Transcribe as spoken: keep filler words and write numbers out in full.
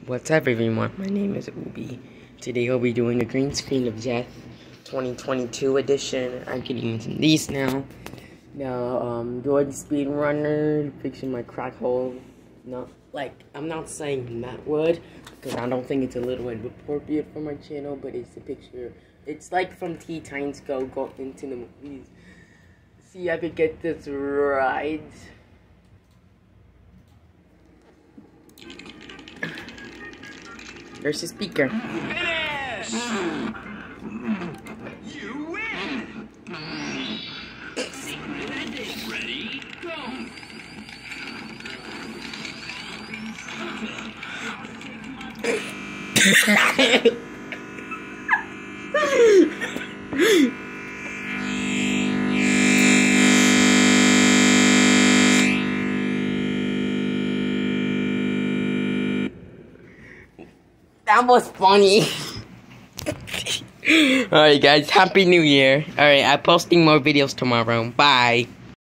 What's up, everyone? My name is Ubi. Today I'll be doing a green screen of death twenty twenty-two edition. I'm getting into these now. Now, um, doing speedrunner, fixing my crack hole. No, like, I'm not saying that would, because I don't think it's a little inappropriate for my channel, but it's a picture. It's like from Teen Titans Go, go into the movies. See if I could get this right. There's the speaker. Finish! You win! Ready, go! That was funny. Alright guys, Happy New Year. Alright, I'm posting more videos tomorrow. Bye.